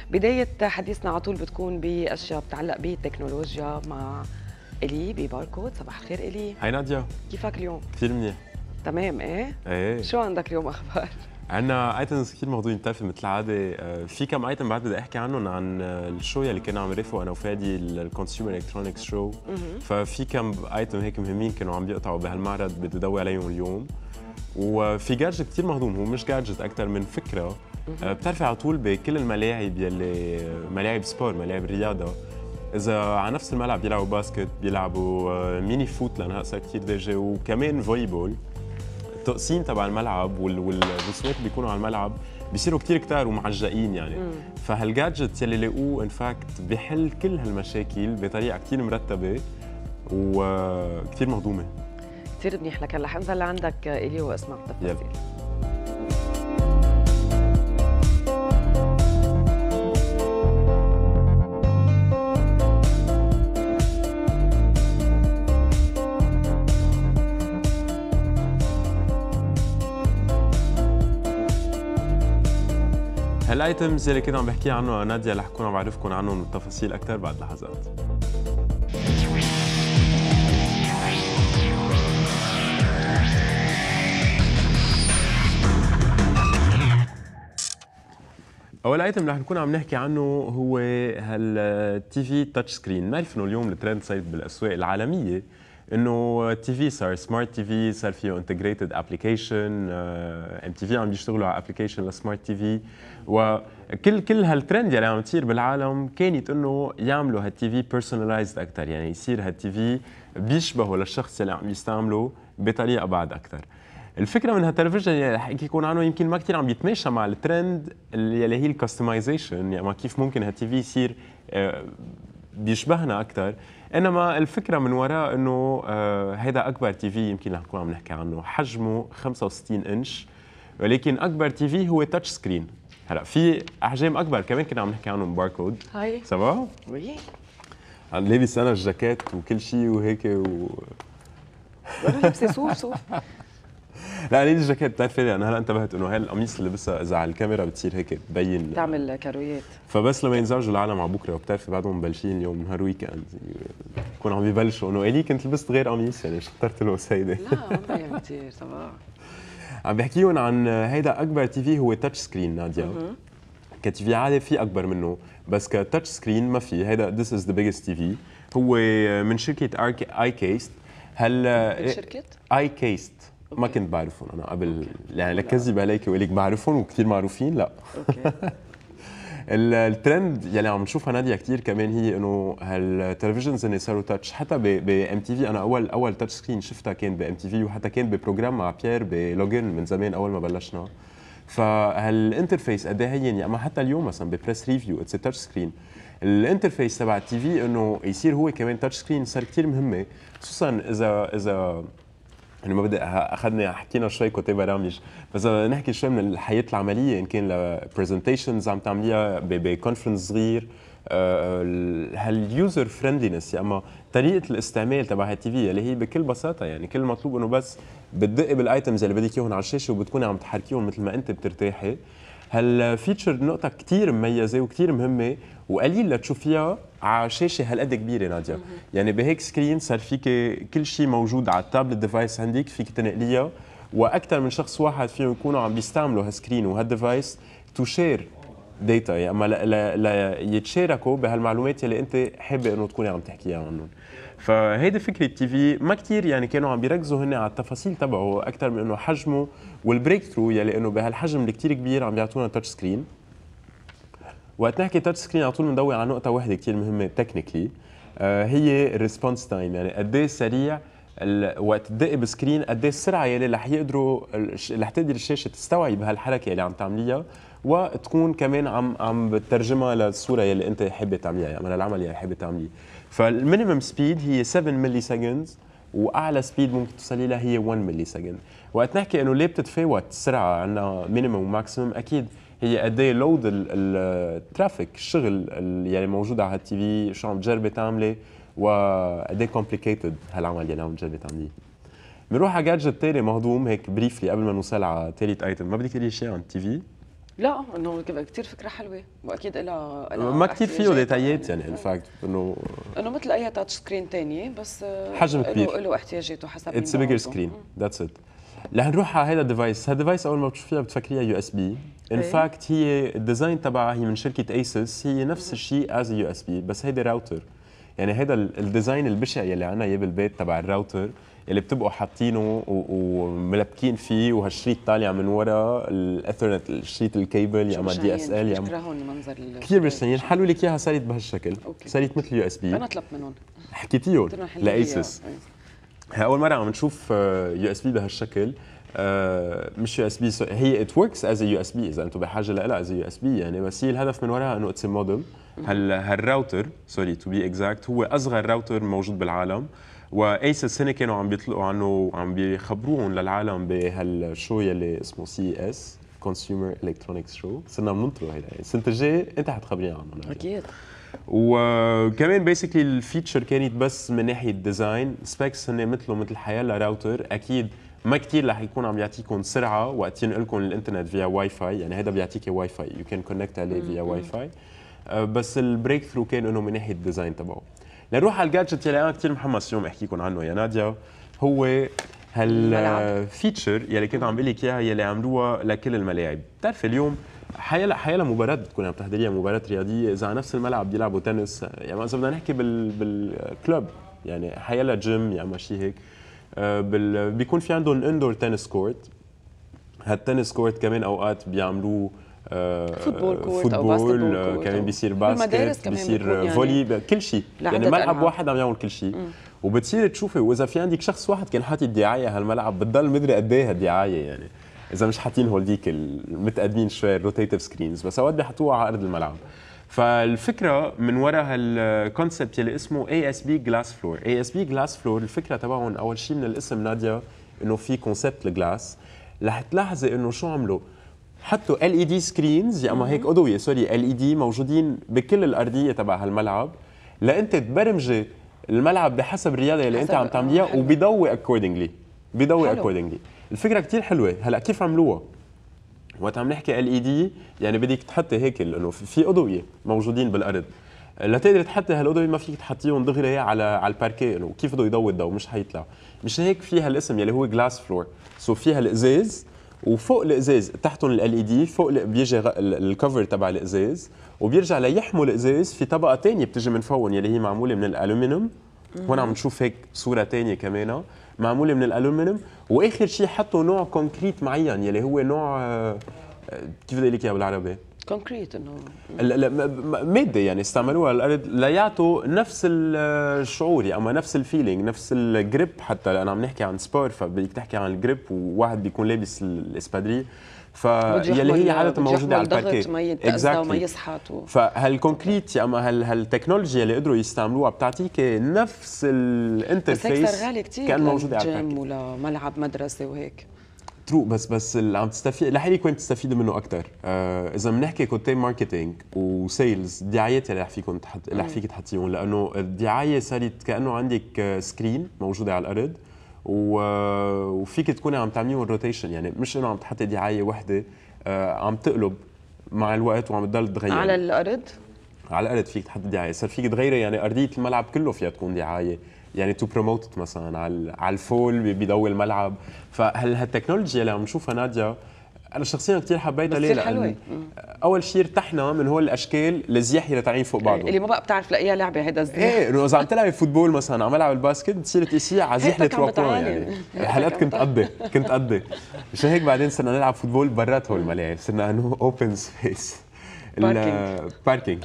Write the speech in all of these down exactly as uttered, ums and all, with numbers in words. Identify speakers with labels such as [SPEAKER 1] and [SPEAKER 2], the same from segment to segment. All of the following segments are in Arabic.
[SPEAKER 1] بداية حديثنا على طول بتكون بأشياء بتعلق بالتكنولوجيا مع إلي بباركود. صباح الخير إلي.
[SPEAKER 2] هاي ناديا،
[SPEAKER 1] كيفك اليوم؟
[SPEAKER 2] كثير منيح.
[SPEAKER 1] تمام ايه؟
[SPEAKER 2] ايه
[SPEAKER 1] شو عندك اليوم أخبار؟
[SPEAKER 2] عندنا ايتمز كثير موضوعين، بتعرفي مثل العاده. في كم ايتم بعد بدي احكي عنهم عن الشو يلي كنا عم نرفقه انا وفادي، الكونسيومر الكترونكس شو. ففي كم ايتم هيك مهمين كانوا عم بيقطعوا بهالمعرض بدي ضوي عليهم اليوم. وفي جادجت كثير مهضوم، هو مش جادجت اكثر من فكره. بتعرفي على طول بكل الملاعب يلي ملاعب سبور، ملاعب رياضه، إذا على نفس الملعب بيلعبوا باسكت، بيلعبوا ميني فوت لأنها صار كثير دارجة، وكمان فولي بول، التقسيم تبع الملعب والرسومات اللي بيكونوا على الملعب بيصيروا كثير كتار ومعجقين يعني. مم. فهالجادجت يلي لاقوه ان فاكت بحل كل هالمشاكل بطريقه كثير مرتبه وكثير مهضومه.
[SPEAKER 1] كثير منيح لك. هلا حنزل لعندك إلي واسمع التفاصيل.
[SPEAKER 2] هالايتمز اللي كنت عم بحكي عنه ناديا رح كون عم بعرفكم عنهم التفاصيل اكثر بعد لحظات. اول ايتم اللي رح نكون عم نحكي عنه هو هالتي في تاتش سكرين. بنعرف انه اليوم الترند صاير بالاسواق العالميه انه التي في صار سمارت تي في، صار فيه انتجريتد ابلكيشن، ام تي في عم بيشتغلوا على ابلكيشن لسمارت تي في، وكل كل هالترند اللي عم تصير بالعالم كانت انه يعملوا هالتي في بيرسونلايزد اكثر، يعني يصير هالتي في بيشبهه للشخص اللي عم يستعمله بطريقه بعد اكثر. الفكره من هالتلفزيون اللي رح احكي لكم عنه يمكن ما كثير عم بيتماشى مع الترند اللي هي الكستمايزيشن، يعني كيف ممكن هالتي في يصير بيشبهنا اكثر. انما الفكره من وراء انه آه هيدا اكبر تي في يمكن رح نكون عم نحكي عنه، حجمه خمسة وستين انش، ولكن اكبر تي في هو تاتش سكرين. هلا في احجام اكبر كمان كنا عم نحكي عنهم، باركود.
[SPEAKER 1] هاي
[SPEAKER 2] سافا؟
[SPEAKER 1] وي
[SPEAKER 2] عم لابس انا الجاكيت وكل شيء وهيك و
[SPEAKER 1] انا لابسه صوف صوف.
[SPEAKER 2] لا ليش الجاكيت؟ بتعرفي انا هلا انتبهت انه هاي القميص اللي لبسها اذا على الكاميرا بتصير هيك تبين،
[SPEAKER 1] تعمل كارويات.
[SPEAKER 2] فبس لما ينزعجوا العالم على بكره، وبتعرفي بعدهم مبلشين اليوم نهار ويكند بكون عم يبلشوا انه الي كنت لبست غير قميص، يعني شو اخترت له هيدي؟
[SPEAKER 1] لا ما مبين كثير صباح.
[SPEAKER 2] عم بحكيهم عن هيدا اكبر تي في هو تاتش سكرين ناديا. كتي في عادي في اكبر منه، بس كتاتش سكرين ما في. هيدا ذس از ذا بيجست تي في، هو من شركه اي كيست. هل
[SPEAKER 1] شركه
[SPEAKER 2] اي كيست ما كنت بعرفهم انا قبل، يعني لكذب عليك وقلك بعرفهم وكثير معروفين، لا. اوكي. الترند يلي عم نشوفها ناديه كثير كمان هي انه هالتلفزيونز اللي صاروا تاتش. حتى بام تي في انا اول اول تاتش سكرين شفتها كان بام تي في، وحتى كان ببروجرام مع بيير بلوجن من زمان اول ما بلشنا. فهالانترفيس قد ايه هين، يعني حتى اليوم مثلا ببريس ريفيو اتس تاتش سكرين. الانترفيس تبع التي في انه يصير هو كمان تاتش سكرين صار كثير مهمه، خصوصا اذا اذا يعني ما بدي اخذنا حكينا شوي كوتي برامج، بس نحكي شوي من الحياه العمليه، ان كان لبرزنتيشنز عم تعمليها بكونفرنس صغير، هاليوزر فريندلينس، يا اما طريقه الاستعمال تبع هالتي في اللي هي بكل بساطه، يعني كل المطلوب انه بس بتدقي بالايتمز اللي بدك اياهم على الشاشه وبتكوني عم تحركيهم مثل ما انت بترتاحي. هالفيتشر نقطه كثير مميزه وكثير مهمه، وقليل لتشوفيها على شاشه هالقد كبيره ناديا. يعني بهيك سكرين صار فيك كل شيء موجود على التابلت ديفايس عندك، فيك تنقليها، واكثر من شخص واحد فيهم يكونوا عم بيستعملوا هالسكرين وهالديفايس تو شير داتا، يعني اما ليتشاركوا بهالمعلومات اللي انت حابه انه تكوني عم تحكيها عنهم. فهيدي فكره التي في ما كثير يعني كانوا عم بيركزوا هن على التفاصيل تبعه اكثر من انه حجمه والبريك ثرو، يلي انه بهالحجم اللي كثير كبير عم بيعطونا تاتش سكرين. وقت نحكي تاتش سكرين على طول بندور على نقطه واحده كثير مهمه تكنيكلي، آه هي الريسبونس تايم، يعني قد ايه سريع وقت تدقي بسكرين، قد ايه السرعه يلي رح يقدروا رح تقدر الشاشه تستوعب هالحركه اللي عم تعمليها، وتكون كمان عم عم بترجمها للصوره يلي انت حابه تعمليها، يعني للعمل يلي حابه تعمليه. فالمينيمم سبيد هي سبعة ملي سكندز، واعلى سبيد ممكن توصلي لها هي واحد ملي سكند. وقت نحكي انه ليه بتتفاوت السرعه، عندنا مينيمم وماكسيمم، اكيد هي قد ايه لود الترافيك، الشغل اللي موجود على هالتي في، شو عم تجربي تعملي، وقد ايه كومبليكيتد هالعمل اللي عم تجربي تعمليه. بنروح على جادجت تاني مهضوم هيك بريفلي قبل ما نوصل على ثالث ايتم. ما بدك تقولي شيء عن التي في؟
[SPEAKER 1] لا انه كثير فكره حلوه واكيد لها
[SPEAKER 2] ما كثير فيه ديتايات يعني ان فاكت انه
[SPEAKER 1] انه مثل اي تاتش سكرين ثانيه بس
[SPEAKER 2] حجم كبير،
[SPEAKER 1] له احتياجاته حسب
[SPEAKER 2] اتس بيجر سكرين ذاتس ات. رح نروح على هذا الديفايس، هذا الديفايس اول ما بتشوفيها بتفكريها يو اس بي، ان فاكت هي الديزاين تبعها هي من شركه ايسوس، هي نفس الشيء از يو اس بي بس هيدا راوتر. يعني هذا الديزاين البشع يلي عنا اياه بالبيت تبع الراوتر يلي بتبقوا حاطينه وملبكين فيه وهالشريط طالع من ورا الاثرنت، الشريط الكيبل يا اما دي اس ال يا اما كثير بشعين. حلوا لك اياها صارت بهالشكل، صارت مثل يو اس بي.
[SPEAKER 1] انا طلبت منهم
[SPEAKER 2] حكيتيهم لايسوس، اول مره عم نشوف يو اس بي بهالشكل. آه مش يو اس بي، هي ات وركس از يو اس بي اذا انتم بحاجه لها از يو اس بي يعني، بس هي الهدف من وراها انه اتس مودم. هال هالراوتر سوري تو بي اكزاكت هو اصغر راوتر موجود بالعالم، وايسس هن كانوا عم بيطلقوا عنه عم بيخبروهم للعالم بهالشو يلي اسمه سي اس كونسيومر الكترونكس شو، صرنا بننطره هيدا السنه الجايه انت حتخبرينا عنه
[SPEAKER 1] اكيد.
[SPEAKER 2] وكمان بيسكلي الفيتشر كانت بس من ناحيه ديزاين، سبيكس هن مثله مثل حيلا راوتر، اكيد ما كثير رح يكون عم يعطيكم سرعه وقت ينقلكم الانترنت فيا واي فاي، يعني هذا بيعطيك واي فاي يو كان كونكت عليه فيا واي فاي، بس البريك ثرو كان انه من ناحيه الديزاين تبعه. لنروح على الجادجت يلي انا كثير محمس اليوم احكي لكم عنه يا ناديا، هو هالفيتشر يلي كنت عم بقول لك اياها يلي عملوها لكل الملاعب. بتعرفي اليوم حيلا حيلا مباراة بتكون عم تحضريها مباراة رياضية، إذا على نفس الملعب بيلعبوا تنس، يعني إذا بدنا نحكي بال بالكلوب يعني حيلا جيم يا اما شيء هيك، بال بيكون في عندهم اندور تنس كورت. هالتنس كورت كمان اوقات بيعملوه
[SPEAKER 1] فوتبول كورت
[SPEAKER 2] فوتبول
[SPEAKER 1] او باسكتبول كورت،
[SPEAKER 2] كمان بيصير باسكت، بيصير
[SPEAKER 1] يعني
[SPEAKER 2] فولي، كل شيء يعني ملعب واحد عم يعمل كل شيء. وبتصير تشوفي واذا في عندك شخص واحد كان حاطط دعايه هالملعب بتضل مدري قد ايه هالدعايه، يعني اذا مش حاطين هولديك المتقدمين شوي الروتيتيف سكرينز، بس اوقات بيحطوها على ارض الملعب. فالفكره من وراء هالكونسبت اللي اسمه اي اس بي جلاس فلور. اي اس بي جلاس فلور الفكره تبعهم اول شيء من الاسم ناديا انه في كونسبت الجلاس. رح تلاحظي انه شو عملوا، حطوا ال اي دي سكرينز يا اما هيك اضويه سوري ال اي دي موجودين بكل الارضيه تبع هالملعب، لانت تبرمجي الملعب بحسب الرياضه اللي انت عم تعمليها وبيضوي اكوردنجلي، بيضوي اكوردنجلي. الفكره كثير حلوه. هلا كيف عملوها؟ وقت عم نحكي ال اي دي يعني بدك تحطي هيك انه في اضويه موجودين بالارض، لتقدري تحطي هالاضويه ما فيك تحطيهم دغري على على الباركيه، انه كيف بده يضوي الضوء مش حيطلع. مش هيك فيها الاسم يلي هو جلاس فلور، سو فيها الازاز وفوق الازاز تحتهم ال اي دي، فوق بيجي الكفر تبع الازاز وبيرجع ليحموا الازاز في طبقه ثانيه بتجي من فوق يلي هي معموله من الالومنيوم. هون عم نشوف هيك صوره ثانيه كمان معموله من الالومنيوم، واخر شيء حطوا نوع كونكريت معين يلي هو نوع كيف بدي اقول لك اياها بالعربي؟
[SPEAKER 1] كونكريت انه
[SPEAKER 2] ماده يعني استعملوها على الارض ليعطوا نفس الشعور يعني اما نفس الفيلينج نفس الجريب. حتى لان عم نحكي عن سبور فبدك تحكي عن الجريب وواحد بيكون لابس الاسبادري فيلي هي عاده موجوده على الباركيه
[SPEAKER 1] ما يتأذى وما يسحط و...
[SPEAKER 2] فهالكونكريت يا اما هالتكنولوجيا اللي قدروا يستعملوها بتعطيك نفس الانترفيس
[SPEAKER 1] بس هيك صار غالي كثير
[SPEAKER 2] كان موجوده على الباركيه
[SPEAKER 1] جيم ولا ملعب مدرسه وهيك
[SPEAKER 2] ترو. بس بس اللي عم تستفيد رح يكون تستفيدوا منه اكثر آه اذا بنحكي كوتي ماركتينج وسيلز، الدعايات اللي رح فيكم تحط رح فيك تحطيهم، لانه الدعايه صارت كانه عندك سكرين موجوده على الارض وفيك تكوني عم تعمليهم روتيشن، يعني مش انه عم تحطي دعايه وحده آه عم تقلب مع الوقت وعم تضل تغير
[SPEAKER 1] على الارض.
[SPEAKER 2] على الارض فيك تحطي دعايه، صار فيك تغيري يعني ارضيه الملعب كله فيها تكون دعايه، يعني تو بروموت مثلا على على الفول بيضوي الملعب. فهل هالتكنولوجيا اللي عم نشوفها ناديا انا شخصيا كثير حبيتها. ليه؟ لأن اول شيء ارتحنا من هول الاشكال الزياحه اللي طالعين فوق بعضهم
[SPEAKER 1] اللي ما بقى بتعرف لاقيها لعبه هيدا الزياح.
[SPEAKER 2] ايه انه اذا عم تلعبي فوتبول مثلا عم العب الباسكت بتصير تقيسيها على زيحه روكون، يعني هالقد كنت قضي كنت قضي مشان هيك بعدين صرنا نلعب فوتبول برات هول الملاعب، صرنا انه اوبن سبيس باركينج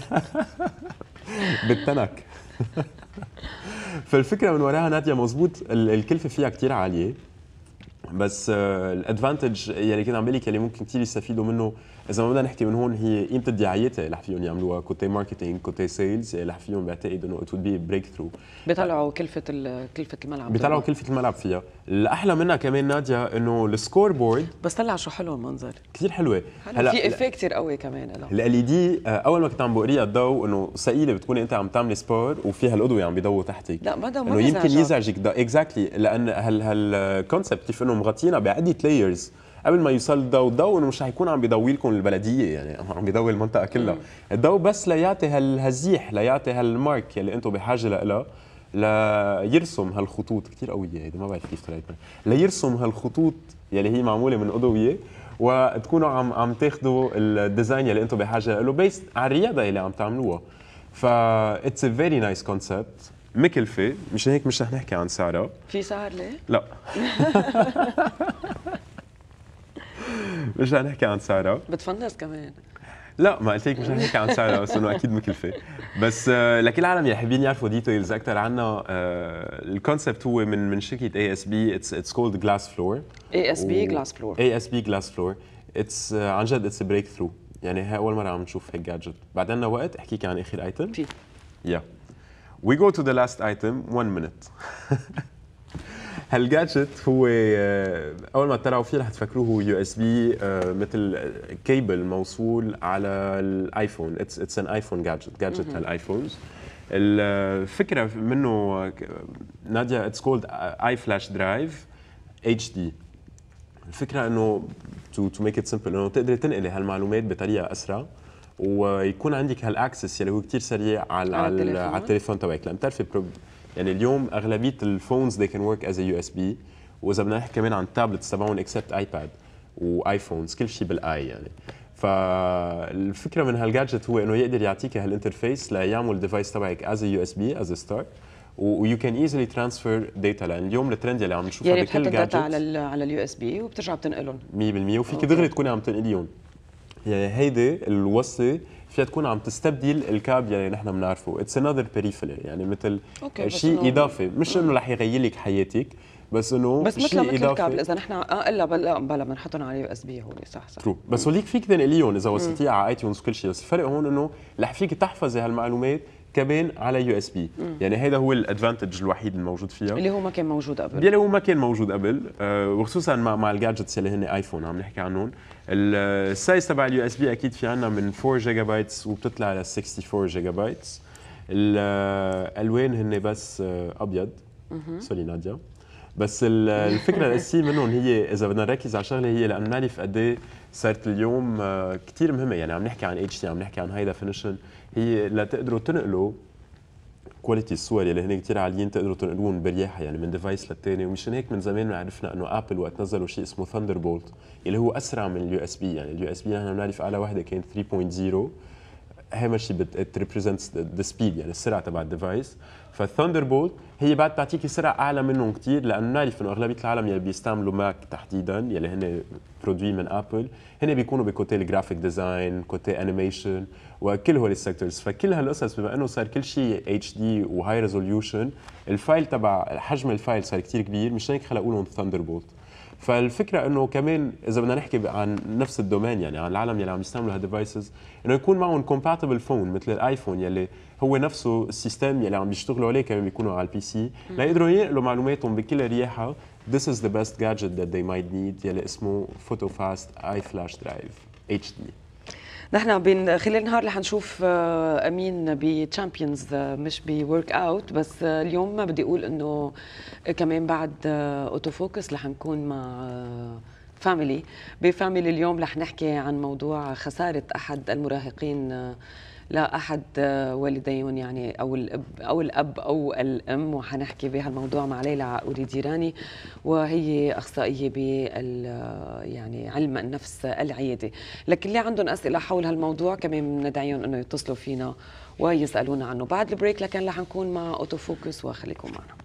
[SPEAKER 2] بالتنك. فالفكره من وراها ناديه مزبوط الكلفه فيها كثير عاليه، بس الادفانتج يلي كنت عم بقول لك يلي ممكن كثير يستفيدوا منه اذا ما بدنا نحكي من هون هي قيمه الدعايات اللي رح فيهم يعملوها كوتي ماركتينج كوتي سيلز اللي رح فيهم بعتقد انه ات وود بي بريك ثرو.
[SPEAKER 1] بيطلعوا كلفه كلفه الملعب
[SPEAKER 2] بيطلعوا كلفه الملعب فيها. الاحلى منها كمان ناديا انه السكور بورد
[SPEAKER 1] بس طلع شو حلو المنظر
[SPEAKER 2] كثير حلوه.
[SPEAKER 1] هلا في افيه كثير قوي كمان
[SPEAKER 2] له ال اي دي. اول ما كنت عم بقريها الضوء انه ثقيله بتكوني انت عم تعملي سبور وفيها الاضويه عم بيضووا تحتك،
[SPEAKER 1] لا ما
[SPEAKER 2] انه يمكن يزعجك ده اكزاكتلي لان هال هالكونسبت كيف انه مغطينا بعده لايرز قبل ما يوصل الضوء، الضوء انه مش حيكون عم بيضوي لكم البلديه، يعني عم بيضوي المنطقه كلها. الضوء بس ليعطي هالزيح، ليعطي هالمارك يلي انتم بحاجه لها، ليرسم هالخطوط كثير قويه. هيدي ما بعرف كيف طلعت، ليرسم هالخطوط يلي هي معموله من اضويه، وتكونوا عم عم تاخذوا الديزاين يلي انتم بحاجه له بيست على الرياضه اللي عم تعملوها. ف اتس ا فيري نايس كونسبت، مكلفه، مشان هيك مش رح نحكي عن سعرها.
[SPEAKER 1] في سعر ليه؟
[SPEAKER 2] لا مش رح نحكي عن سعرها.
[SPEAKER 1] بتفنس كمان؟
[SPEAKER 2] لا ما قلت لك مش رح نحكي عن سعرها، بس انه اكيد مكلفه. بس آه لكل العالم اللي حابين يعرفوا ديتيلز اكثر عنها، آه الكونسبت هو من من شركه اي اس بي، اتس اتس كولد جلاس فلور.
[SPEAKER 1] اي اس بي جلاس فلور.
[SPEAKER 2] اي اس بي جلاس فلور، اتس عن جد اتس بريك ثرو، يعني هي اول مره عم نشوف هيك جادجت. بعد عنا وقت احكيك عن اخر ايتم.
[SPEAKER 1] في
[SPEAKER 2] يا وي جو تو ذا لاست ايتم، one minute. هالجادجت هو اول ما تطلعوا فيه رح تفكروه هو يو اس بي، مثل كيبل موصول على الايفون. اتس اتس ان ايفون جادجت، جادجت هالايفونز. الفكره منه ناديا اتس كولد اي فلاش درايف اتش دي. الفكره انه تو تو ميك ات سمبل انه تقدري تنقلي هالمعلومات بطريقه اسرع، ويكون عندك هالاكسس يلي هو كثير سريع على على التليفون, على التليفون تبعك. لان بتعرفي يعني اليوم اغلبيه الفونز they can work as a يو اس بي، واذا بدنا نحكي كمان عن التابلتس تبعهم اكسبت ايباد وايفونز، كل شيء بالاي يعني. فالفكره من هالجادجت هو انه يقدر يعطيك هالانترفيس ليعمل الديفايس تبعك as a يو اس بي as a start، ويو كان ايزلي ترانسفير داتا. لان اليوم الترند اللي عم نشوفه
[SPEAKER 1] يعني
[SPEAKER 2] بكل
[SPEAKER 1] بتحط
[SPEAKER 2] جادجت
[SPEAKER 1] الداتا على ال على اليو اس بي وبترجع بتنقلهم
[SPEAKER 2] مية بالمية، وفيك دغري تكوني عم تنقليهم. يعني هيدي الوصله فيها تكون عم تستبدل الكابل اللي نحن بنعرفه. اتس انذر بريفيري، يعني مثل شيء اضافي، مش انه رح يغير لك حياتك، بس انه
[SPEAKER 1] بس مثل مثل الكابل اذا نحن اه الا بلا بلا بنحطهم على يو اس بي هول. صح صح
[SPEAKER 2] ترو. بس هوليك فيك تنقليهم اذا وصلتيها على ايتونز وكل شيء، بس الفرق هون انه رح فيك تحفظي هالمعلومات كمان على يو اس بي. يعني هذا هو الادفانتج الوحيد الموجود فيها،
[SPEAKER 1] اللي هو ما كان موجود قبل.
[SPEAKER 2] اللي هو ما كان موجود قبل، أه وخصوصا مع مع الجادجتس اللي هن ايفون عم نحكي عنهم. السايز تبع اليو اس بي اكيد في عندنا من أربعة جيجا بايتس وبتطلع ل أربعة وستين جيجا بايتس. الالوان هن بس ابيض. سوري ناديا، بس الفكره الاساسيه منهم هي اذا بدنا نركز على شغله، هي لانه نعرف قد ايه صارت اليوم كثير مهمه. يعني عم نحكي عن اتش دي، عم نحكي عن هاي ديفينيشن، هي لتقدروا تنقلوا كواليتي الصور اللي هن كثير عاليين، تقدروا تنقلوهم برياحه يعني من ديفايس للثاني. ومشان هيك من زمان عرفنا انه ابل وقت نزلوا شيء اسمه ثاندر بولت اللي هو اسرع من اليو اس بي. يعني اليو اس بي نحن بنعرف اعلى وحده كانت ثلاثة نقطة صفر، هي ماشي بتريبريزنتس ذا سبيد، يعني السرعه تبع الديفايس. فالثاندر بولت هي بعد بتعطيكي سرعه اعلى منهم كثير، لانه بنعرف انه اغلبيه العالم يلي بيستعملوا ماك تحديدا يلي هن برودوي من ابل، هن بيكونوا بكوتي الجرافيك ديزاين، كوتي انيميشن، وكل هول السيكتورز. فكل هالقصص بما انه صار كل شيء اتش دي وهاي ريزوليوشن، الفايل تبع حجم الفايل صار كثير كبير، مشان هيك خلقوا لهم ثاندر بولت. فالفكره انه كمان اذا بدنا نحكي عن نفس الدومين، يعني عن العالم يلي عم يستعملوا هالديفايسز، انه يكون معهم كومباتبل فون مثل الايفون يلي هو نفسه السيستم يلي عم بيشتغلوا عليه كمان بيكونوا على البي سي، ليقدروا ينقلوا معلوماتهم بكل رياحه. This is the best gadget that they might need يلي اسمه Photo Fast اي فلاش درايف اتش دي.
[SPEAKER 1] نحن بين خلال النهار رح نشوف امين بتشامبيونز مش بورك اوت، بس اليوم ما بدي اقول انه كمان بعد اوتو فوكس رح نكون مع فاميلي. بفاميلي اليوم رح نحكي عن موضوع خساره احد المراهقين لا احد والديهم، يعني او الاب او الاب او الام، وحنحكي بهالموضوع مع ليلى عقولي ديراني، وهي اخصائيه بال يعني علم النفس العيادي. لكن اللي عندهم اسئله حول هالموضوع كمان بندعيهم انه يتصلوا فينا ويسالونا عنه بعد البريك. لكن رح نكون مع اوتو فوكس وخليكم معنا.